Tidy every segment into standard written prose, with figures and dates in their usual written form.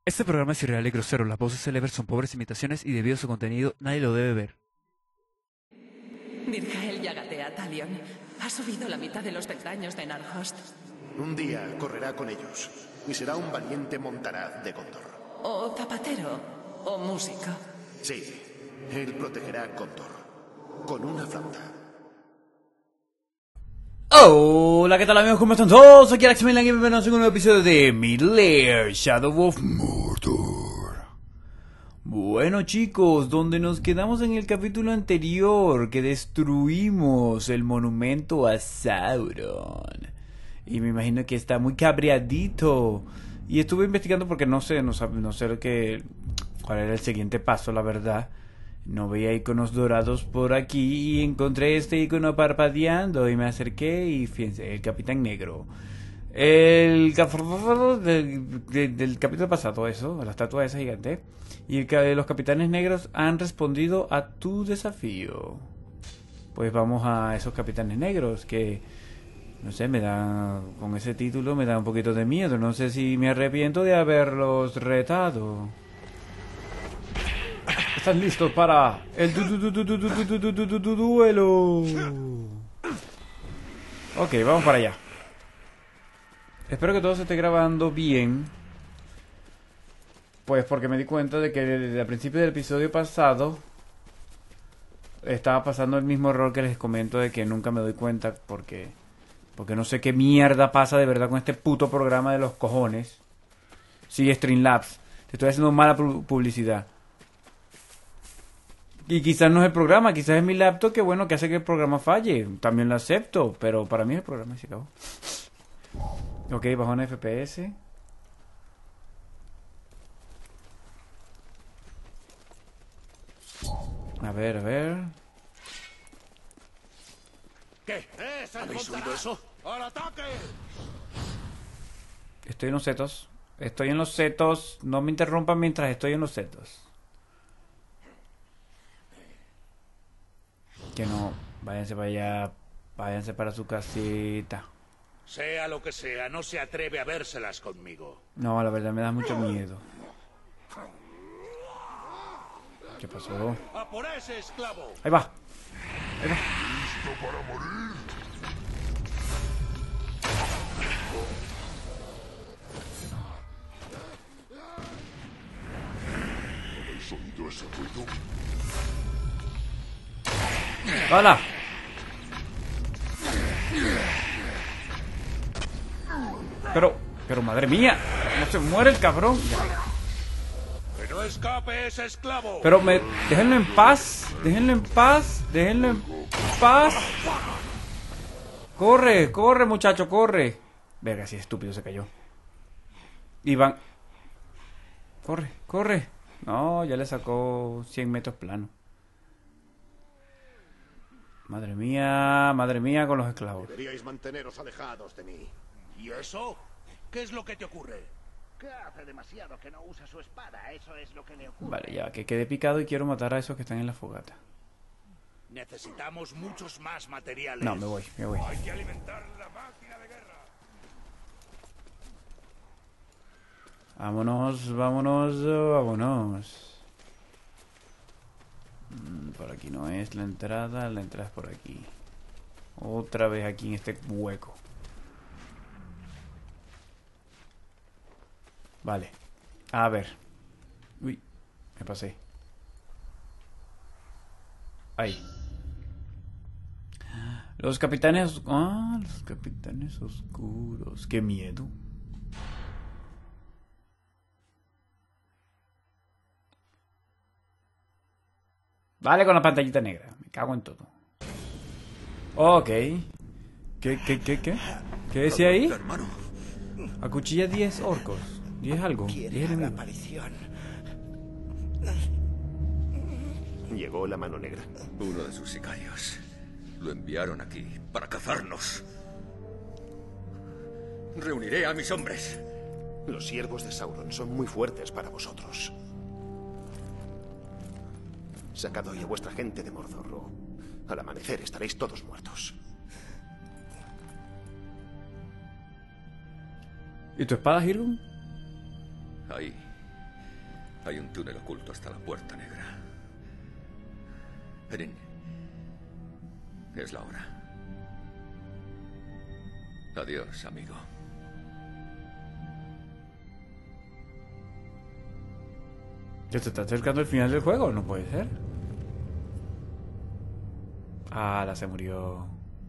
Este programa es irreal y grosero, las voces célebres son pobres imitaciones y debido a su contenido nadie lo debe ver. Dirgael Yagatea Talion ha subido la mitad de los peldaños de Narhost. Un día correrá con ellos y será un valiente montaraz de Gondor. O zapatero, o músico. Sí, él protegerá a Gondor con una flauta. Hola, ¿qué tal amigos? ¿Cómo están todos? Aquí Alex Milan y bienvenidos a un nuevo episodio de Middle Earth, Shadow of Mordor. Bueno chicos, donde nos quedamos en el capítulo anterior, que destruimos el monumento a Sauron. Y me imagino que está muy cabreadito. Y estuve investigando porque no sé cuál era el siguiente paso, la verdad. No veía iconos dorados por aquí y encontré este icono parpadeando y me acerqué y fíjense, el Capitán Negro. Del capítulo pasado, eso, la estatua esa gigante. Y los Capitanes Negros han respondido a tu desafío. Pues vamos a esos Capitanes Negros que, no sé, con ese título me da un poquito de miedo. No sé si me arrepiento de haberlos retado. ¿Están listos para el duelo? Ok, vamos para allá. Espero que todo se esté grabando bien. Pues porque me di cuenta de que desde el principio del episodio pasado estaba pasando el mismo error que les comento, de que nunca me doy cuenta porque no sé qué mierda pasa de verdad con este puto programa de los cojones. Sí, Streamlabs. Te estoy haciendo mala publicidad. Y quizás no es el programa, quizás es mi laptop que bueno, que hace que el programa falle. También lo acepto, pero para mí es el programa y se acabó. Ok, bajón de FPS. A ver. ¿Qué? ¿Habéis oído eso? ¡Al ataque! Estoy en los setos. No me interrumpan mientras estoy en los setos. Que no, váyanse para allá, váyanse para su casita. Sea lo que sea, no se atreve a vérselas conmigo. No, la verdad me da mucho miedo. ¿Qué pasó? ¡A por ese esclavo! Ahí va. ¿Listo para morir? ¿Habéis oído ese ruido? ¡Hala! Pero madre mía, ¿cómo se muere el cabrón? ¡Que no escape ese esclavo! Pero déjenlo en paz, déjenlo en paz. Corre muchacho, corre. Verga, si estúpido se cayó. Iván. Corre. No, ya le sacó 100 metros plano. Madre mía con los esclavos. Deberíais manteneros alejados de mí. ¿Y eso? ¿Qué es lo que te ocurre? Que hace demasiado que no usa su espada, eso es lo que le ocurre. Vale, ya, que quede picado y quiero matar a esos que están en la fogata. Necesitamos muchos más materiales. No, me voy. Hay que alimentar la máquina de guerra. Vámonos. Por aquí no es la entrada es por aquí. Otra vez aquí en este hueco. Vale. A ver. Uy, me pasé. Ahí. Los capitanes oscuros. Qué miedo. Vale, con la pantallita negra. Me cago en todo. Ok. ¿Qué? ¿Qué decía ahí? Hermano. Acuchilla 10 orcos. 10 algo. 10 Quiere la enemigos. aparición. Llegó la mano negra. Uno de sus sicarios. Lo enviaron aquí para cazarnos. Reuniré a mis hombres. Los siervos de Sauron son muy fuertes para vosotros. Sacad hoy a vuestra gente de Mordor. Al amanecer estaréis todos muertos. ¿Y tu espada, Hirgun? Ahí, Hay un túnel oculto hasta la Puerta Negra. Erin, es la hora. Adiós, amigo. ¿Ya se está acercando el final del juego? No puede ser. Ah, la se murió.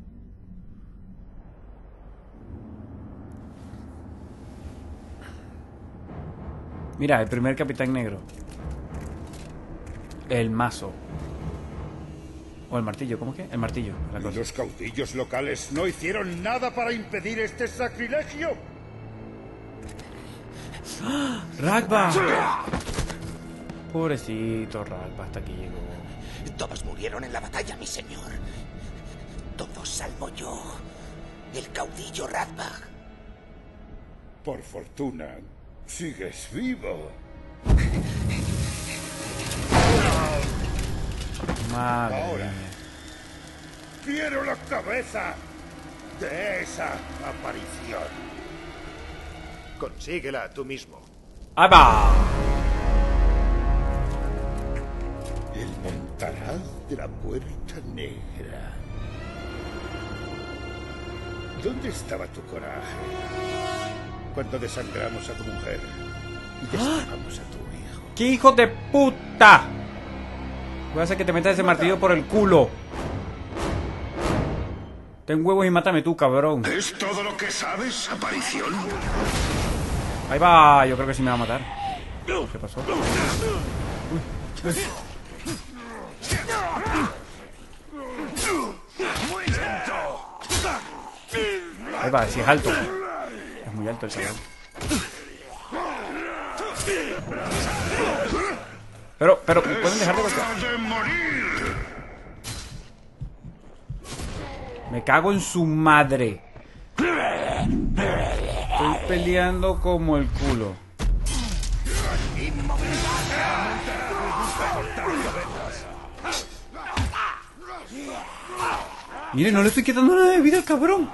Mira, el primer capitán negro. El mazo. O el martillo, ¿cómo que? El martillo. La cosa. ¿Los caudillos locales no hicieron nada para impedir este sacrilegio? ¡Ragba! Pobrecito Ragba, hasta aquí llegó. Todos murieron en la batalla, mi señor. Todos salvo yo, el caudillo Radbag. Por fortuna, sigues vivo. Madre Ahora. mía. Quiero la cabeza de esa aparición. Consíguela tú mismo. ¡Ahí va! El montaraz de la Puerta Negra. ¿Dónde estaba tu coraje cuando desangramos a tu mujer y destripamos a tu hijo? ¡Qué hijo de puta! Voy a hacer que te metas ese martillo por el culo. Ten huevos y mátame tú, cabrón. ¿Es todo lo que sabes, aparición? Ahí va, yo creo que sí me va a matar. ¿Qué pasó? Ahí va, si es alto. Es muy alto el chaval. Pero, ¿pueden dejar de golpear? ¡De morir! Me cago en su madre. Estoy peleando como el culo. Mire, no le estoy quitando nada de vida al cabrón.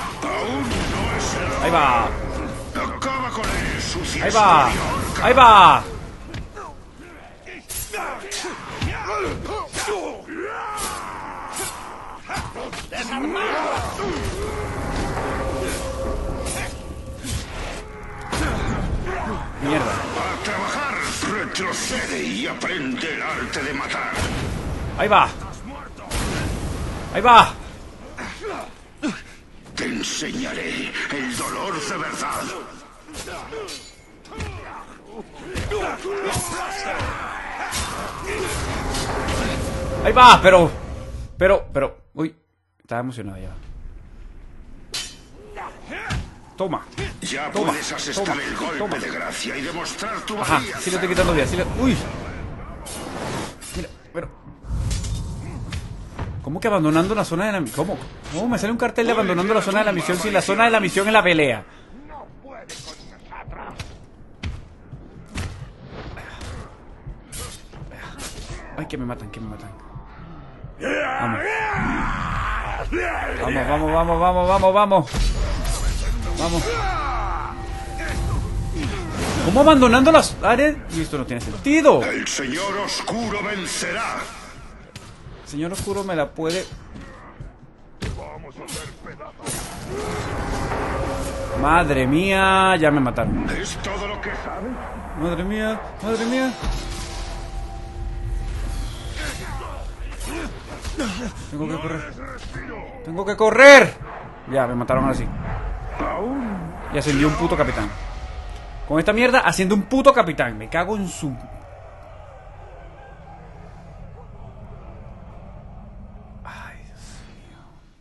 Ahí va. Acaba con él, sucia Ahí va. escorpión. Ahí va. Mierda. A trabajar, retrocede y aprende el arte de matar. Ahí va. Ahí va. Te enseñaré el dolor de verdad. Ahí va, pero. Uy, estaba emocionado ya. Toma. Ya Toma, puedes asestar toma, el golpe toma. de gracia y demostrar tu Ajá, valía. sí le estoy quitando vida. Sí le... Uy. Mira, pero. ¿Cómo que abandonando la zona de la misión? ¿Cómo me sale un cartel de abandonando la zona de la misión si la zona de la misión es la pelea? Ay, que me matan, que me matan. Vamos. Vamos. Vamos. ¿Cómo abandonando las áreas? Y esto no tiene sentido. El señor oscuro vencerá. El señor oscuro me la puede... Madre mía, ya me mataron. ¿Es todo lo que sabes? Madre mía, madre mía. Tengo que correr. Tengo que correr. Ya, me mataron así. Y ascendió un puto capitán. Con esta mierda haciendo un puto capitán. Me cago en su... Ay, Dios mío.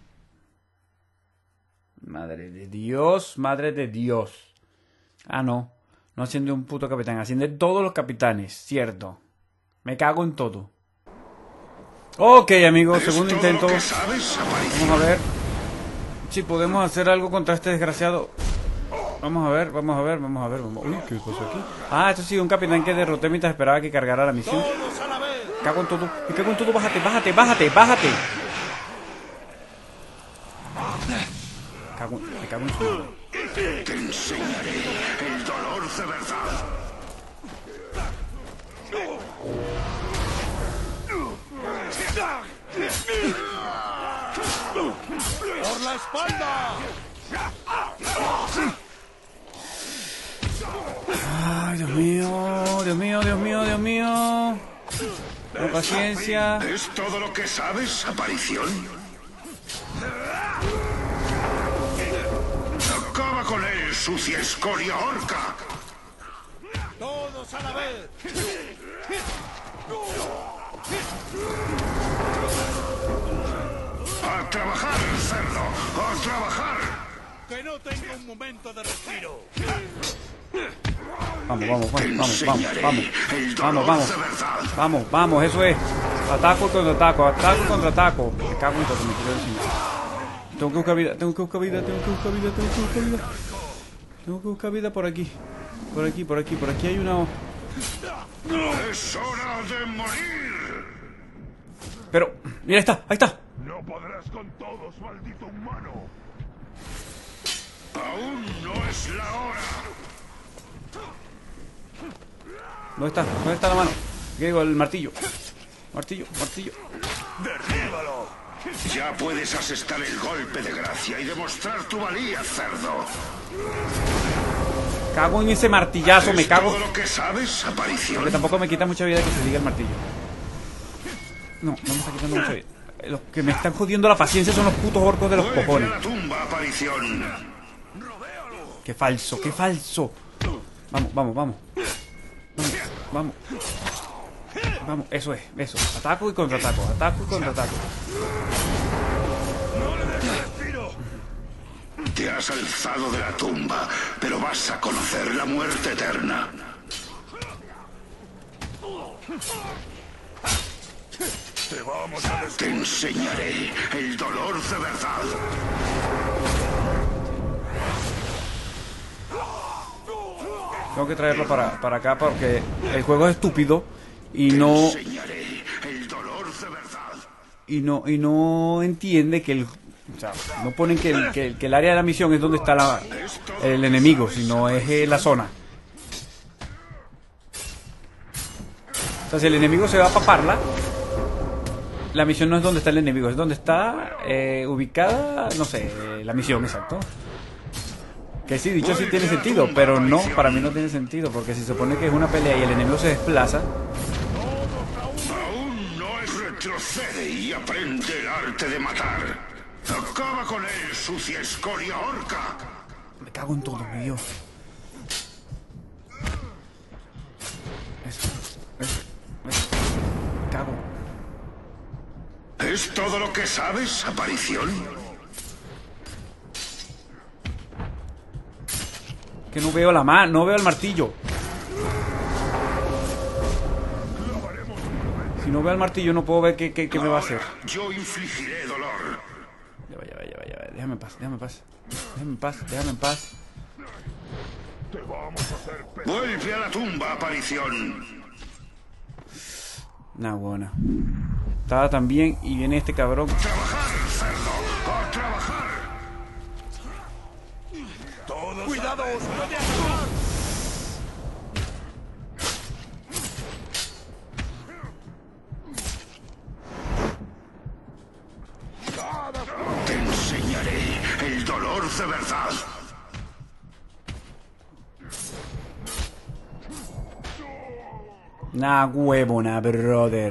Madre de Dios, madre de Dios. Ah, no. No asciende un puto capitán. Asciende todos los capitanes, cierto. Me cago en todo. Ok, amigos, segundo intento. Vamos a ver si podemos hacer algo contra este desgraciado. Vamos a ver. Uy, ¿qué pasó aquí? Ah, esto sí, un capitán que derroté mientras esperaba que cargara la misión. Me cago en todo. Bájate. Me cago en su... Te enseñaré el dolor de verdad. Ay, Dios mío, Dios mío, Dios mío, Dios mío. No, paciencia. ¿Es todo lo que sabes, aparición? Acaba con él, sucia escoria orca. ¡Todos a la vez! ¡A trabajar, cerdo! ¡A trabajar! ¡Que no tenga un momento de respiro! Vamos, vamos, vamos, Te vamos, vamos, enseñaré vamos. el Vamos, dolor vamos. de verdad. Vamos, vamos, eso es. Ataco contra ataco, ataco contra ataco. Me cago en todo, me quiero decir. Tengo que buscar vida, tengo que buscar vida, tengo que buscar vida, tengo que buscar vida. Tengo que buscar vida por aquí. Por aquí, por aquí, por aquí hay una... ¡Es hora de morir! Pero, mira, ahí está. No podrás con todos, maldito humano. Aún no es la hora. ¿Dónde está? ¿Dónde está la mano? ¿Qué digo? El martillo. Martillo, martillo. ¡Derríbalo! Ya puedes asestar el golpe de gracia y demostrar tu valía, cerdo. Cago en ese martillazo, me ¿Es cago. todo lo que sabes, aparición? Porque tampoco me quita mucha vida que se diga el martillo. No, no me está quitando mucha vida. Los que me están jodiendo la paciencia son los putos orcos de los Vuelve cojones. a la tumba, aparición. Qué falso, qué falso. Vamos, vamos, vamos. Vamos, vamos. Vamos, eso es, eso. Ataco y contraataco, ataco y contraataco. Te has alzado de la tumba, pero vas a conocer la muerte eterna. Te enseñaré el dolor de verdad. Tengo que traerlo para acá porque el juego es estúpido y no... Te enseñaré el dolor de verdad. Y no entiende que el... O sea, no ponen que el área de la misión es donde está el enemigo, sino es la zona. O sea, si el enemigo se va a paparla, la misión no es donde está el enemigo, es donde está ubicada, no sé, la misión, exacto. Que sí, dicho así tiene sentido, pero no, para mí no tiene sentido, porque si se supone que es una pelea y el enemigo se desplaza... Aún no es retrocede y aprende el arte de matar. Acaba con él, sucia escoria orca. Me cago en todo, mi Dios. Eso. Me cago. ¿Es todo lo que sabes, aparición? Que no veo la mano, no veo el martillo. Si no veo el martillo no puedo ver qué me va a hacer. Yo infligiré dolor. Ya va. Déjame en paz. Déjame en paz. Vuelve a la tumba, aparición. Nah, buena. Estaba tan bien y viene este cabrón. Trabajar, cerdo. A trabajar. ¡Cuidado! ¡Os puede atacar! Te enseñaré el dolor de verdad. Nah, huevona, brother.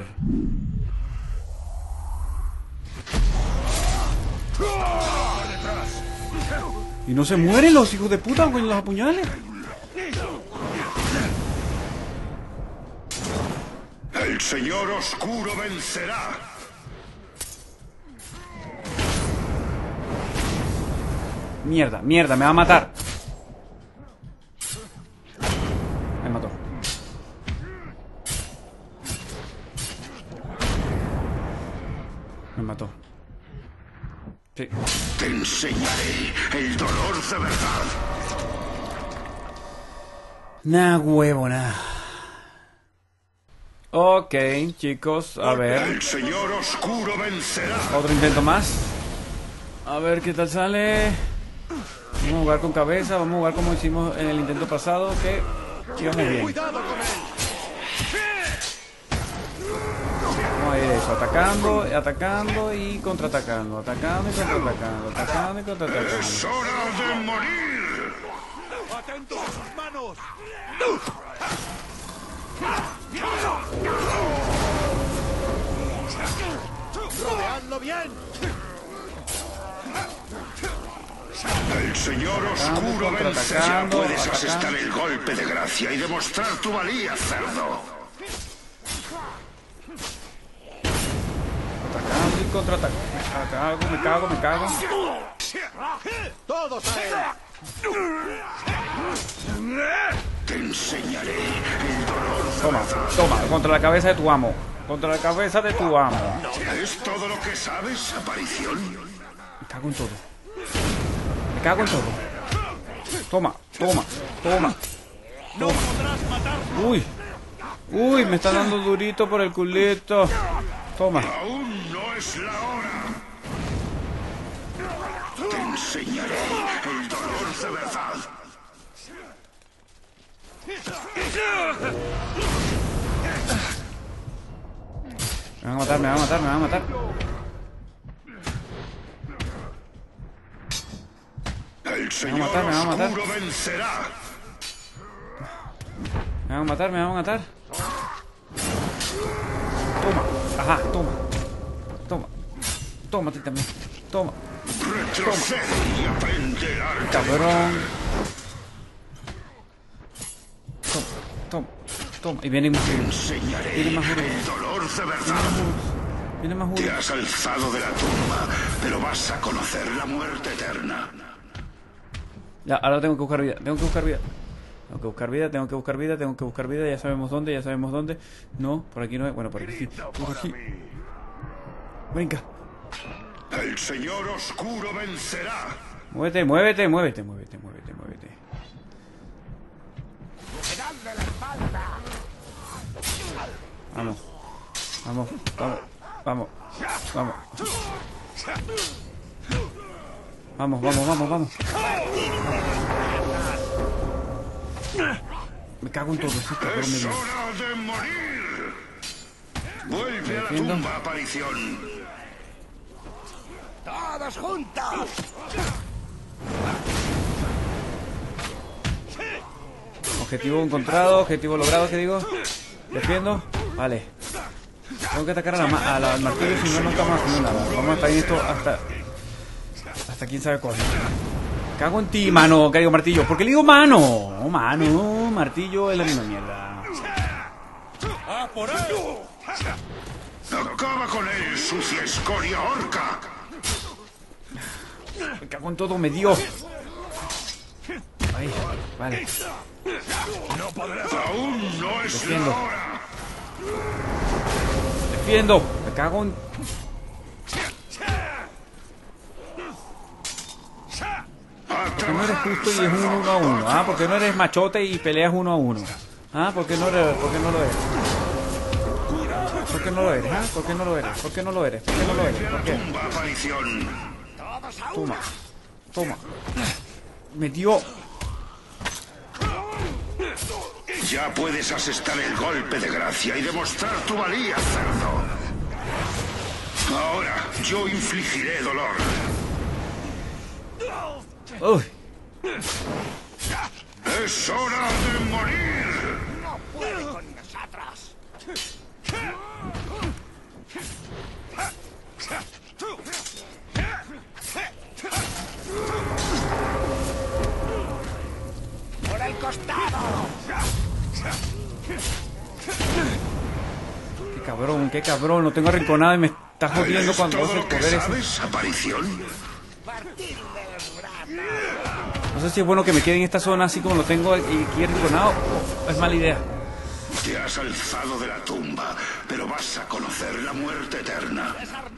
Y no se mueren los hijos de puta con los apuñales. El señor oscuro vencerá. Mierda, me va a matar. Me mató. Me mató. Sí. Te enseñaré el dolor de verdad. Nah, huevona. Ok, chicos, a ver. El señor oscuro vencerá. Otro intento más. A ver qué tal sale. Vamos a jugar con cabeza. Vamos a jugar como hicimos en el intento pasado. Que íbamos bien. Vamos a ir eso. Atacando y contraatacando. Atacando y contraatacando. Atacando y contraatacando. Es hora de morir. atentos a sus manos. ¡Rodeadlo bien! El Señor Oscuro vence. Ya puedes asestar el golpe de gracia y demostrar tu valía, cerdo. Atacando y contraatacando. Me cago. ¡Todos a él! Te enseñaré el dolor. Toma, contra la cabeza de tu amo. Contra la cabeza de tu amo. ¿Es todo lo que sabes, aparición? Me cago en todo. Me cago en todo. Toma. ¡No podrás matarlo! Uy, me está dando durito por el culito. Toma. Aún no es la hora. Te enseñaré el dolor de verdad. Me van a matar. El Señor me va a matar. Oscuro vencerá. Me van a matar. Toma. Ajá, toma. Tómate también. Toma. Retrocede y aprende el arte. Cabrón. Toma. Y viene más Te duro. enseñaré Viene más duro. el dolor de verdad. Viene más duro. Te has alzado de la tumba, pero vas a conocer la muerte eterna. Ya, ahora tengo que buscar vida. Tengo que buscar vida. Ya sabemos dónde. No, por aquí no es. Bueno, por aquí sí. Por aquí. Venga. El Señor Oscuro vencerá. Muévete. Vamos. Me cago en todo. Es hora de morir. Vuelve a la tumba, aparición. ¡Todos juntos! Objetivo encontrado, objetivo logrado, ¿qué digo? Defiendo. Vale. Tengo que atacar al martillo, si no estamos haciendo nada. Vamos a estar en esto hasta quién sabe cuándo. Cago en ti, mano, que digo martillo. ¿Por qué le digo mano? Oh, mano, martillo es la misma mierda. ¡Ah, por él! Acaba con él, sucia escoria orca. Me cago en todo, me dio. Ahí, vale. Aún no es la hora. Defiendo. Me cago en... Porque no eres justo y es 1-1. Ah, porque no eres machote y peleas 1-1. Ah, porque no lo eres. ¿Por qué no lo eres? Ah, ¿por qué no lo eres? ¿Por qué? ¿Por qué? Toma. Me dio. Ya puedes asestar el golpe de gracia y demostrar tu valía, cerdo. Ahora yo infligiré dolor. Uy. ¡Es hora de morir! ¡No puede con nosotros! ¡Por el costado! Qué cabrón, lo tengo arrinconado y me está jodiendo cuando hace el ¿Todo lo que poder ese. sabes, aparición? No sé si es bueno que me quede en esta zona así como lo tengo y aquí arrinconado o es mala idea. Te has alzado de la tumba, pero vas a conocer la muerte eterna.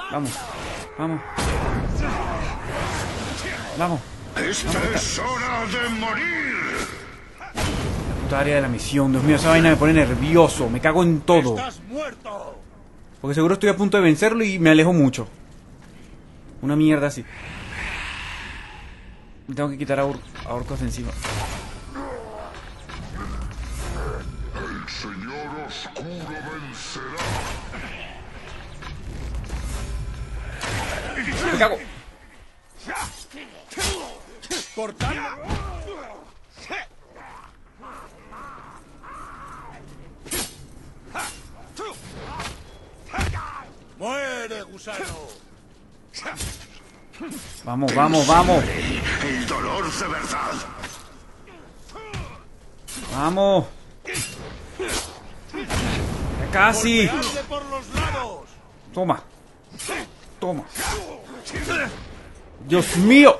Vamos. Esta es hora de morir. Puta área de la misión, Dios mío, esa vaina me pone nervioso, me cago en todo. ¡Estás muerto! Porque seguro estoy a punto de vencerlo y me alejo mucho. Una mierda así. Me tengo que quitar a orcos de encima. El Señor Oscuro vencerá. Me cago. ¡Cortando! gusano! Vamos, vamos, vamos. El dolor de verdad. Vamos. Ya casi. ¡Golpeadle por los lados! Toma. Toma. Dios mío.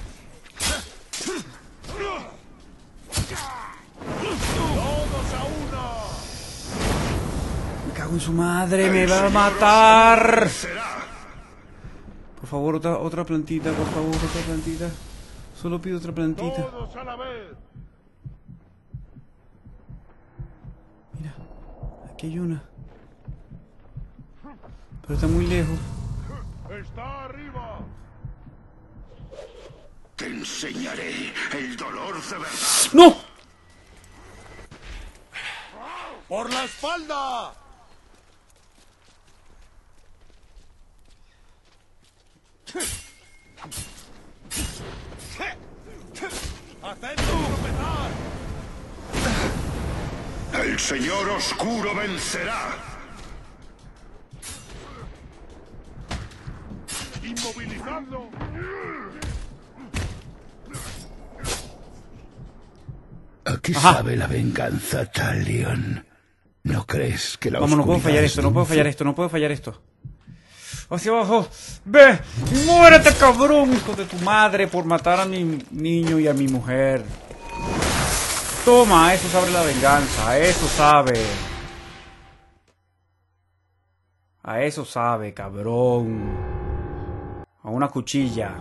¡Todos a uno! Me cago en su madre, me va a matar. Por favor, otra plantita, por favor, otra plantita. Solo pido otra plantita. ¡Todos a la vez! Mira, aquí hay una. Pero está muy lejos. ¡Está arriba! Te enseñaré el dolor de verdad. ¡No! ¡Por la espalda! ¡Hacedlo tropezar! El Señor Oscuro vencerá. ¡Inmovilizadlo! Aquí sabe la venganza, Talion. ¿No crees que la Vamos, no puedo oscuridad fallar es esto, no puedo dulce? fallar esto, no puedo fallar esto. Hacia abajo. ¡Ve! ¡Muérete, cabrón! Hijo de tu madre por matar a mi niño y a mi mujer. Toma, eso sabe la venganza, a eso sabe. A eso sabe, cabrón. A una cuchilla.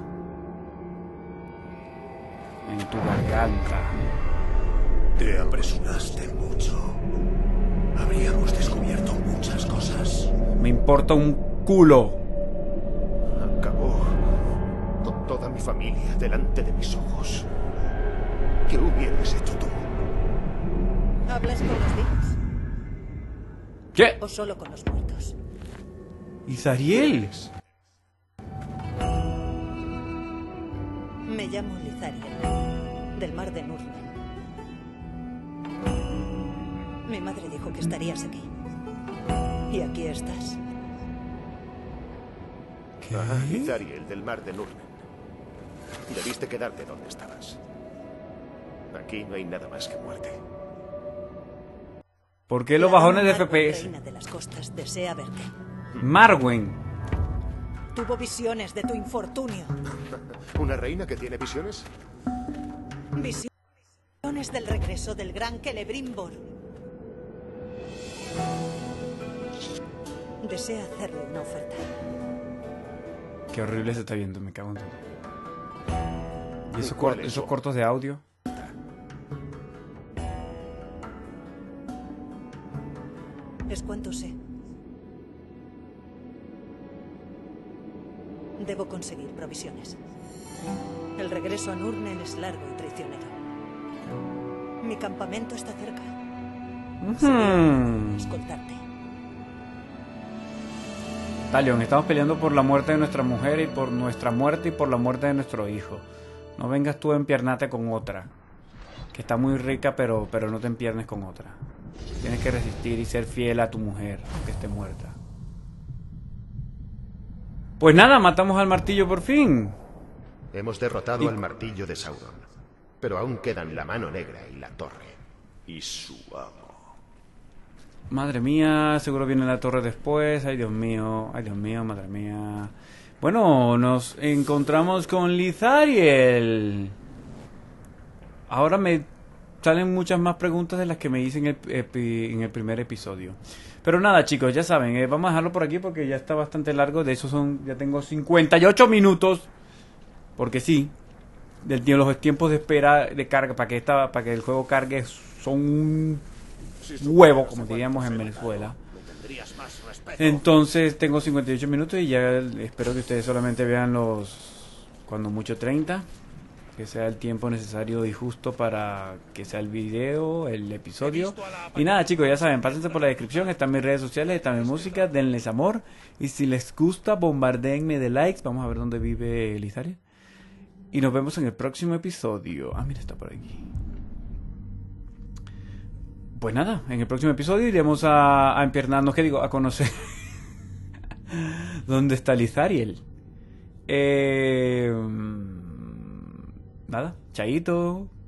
En tu garganta. Te apresuraste mucho. Habríamos descubierto muchas cosas. Me importa un culo. Acabó con toda mi familia delante de mis ojos. ¿Qué hubieras hecho tú? ¿Hablas con los vivos ¿Qué? o solo con los muertos? Isariel. Me llamo Lizariel, del mar de Nurmen. Mi madre dijo que estarías aquí. Y aquí estás. Izariel, del mar de Nurmen. Debiste quedarte donde estabas. Aquí no hay nada más que muerte. ¿Por qué los La bajones de Marwen, FPS? reina de las costas, desea verte. Marwen. Tuvo visiones de tu infortunio. ¿Una reina que tiene visiones? Visiones del regreso del gran Celebrimbor. Desea hacerle una oferta. Qué horrible se está viendo, me cago en todo. ¿Y esos, ¿Cuál es esos eso? cortos de audio? Es cuanto sé. Debo conseguir provisiones. El regreso a Nurnen es largo y traicionero. Mi campamento está cerca. Seré escoltarte. Talion, estamos peleando por la muerte de nuestra mujer y por nuestra muerte y por la muerte de nuestro hijo. No vengas tú a empiernarte con otra. Que está muy rica, pero no te empiernes con otra. Tienes que resistir y ser fiel a tu mujer, aunque esté muerta. Pues nada, matamos al martillo por fin. Hemos derrotado al martillo de Sauron. Pero aún quedan la mano negra y la torre. Y su amo. Madre mía, seguro viene la torre después. Ay, Dios mío, madre mía. Bueno, nos encontramos con Lizariel. Ahora me salen muchas más preguntas de las que me hice en el primer episodio. Pero nada, chicos, ya saben, vamos a dejarlo por aquí porque ya está bastante largo. De esos ya tengo 58 minutos. Porque sí, los tiempos de espera de carga para que el juego cargue son un huevo, como diríamos en Venezuela. Entonces tengo 58 minutos y ya espero que ustedes solamente vean cuando mucho 30, que sea el tiempo necesario y justo para que sea el video, el episodio. Y nada, chicos, ya saben, pásense por la descripción, están mis redes sociales, está mi música, denles amor y si les gusta bombardeenme de likes. Vamos a ver dónde vive Lizariel y nos vemos en el próximo episodio. Ah, mira, está por aquí. Pues nada, en el próximo episodio iremos a empiernarnos, ¿qué digo? A conocer ¿Dónde está Lizariel? Nada, chaito.